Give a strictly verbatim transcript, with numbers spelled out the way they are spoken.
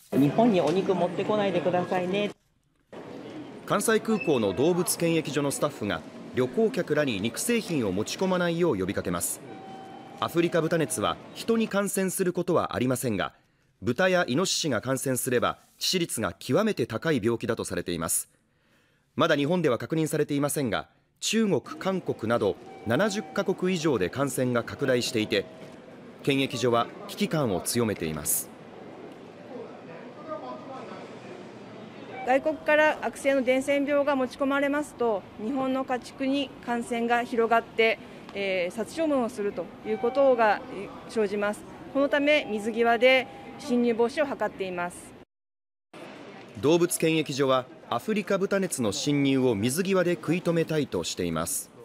日本にお肉持ってこないでくださいね。 関西空港の動物検疫所のスタッフが旅行客らに肉製品を持ち込まないよう呼びかけます。アフリカ豚熱は人に感染することはありませんが、豚やイノシシが感染すれば致死率が極めて高い病気だとされています。まだ日本では確認されていませんが、中国、韓国などななじゅっかこく以上で感染が拡大していて、検疫所は危機感を強めています。 外国から悪性の伝染病が持ち込まれますと、日本の家畜に感染が広がって、えー、殺処分をするということが生じます。このため水際で侵入防止を図っています。 動物検疫所はアフリカ豚熱の侵入を水際で食い止めたいとしています。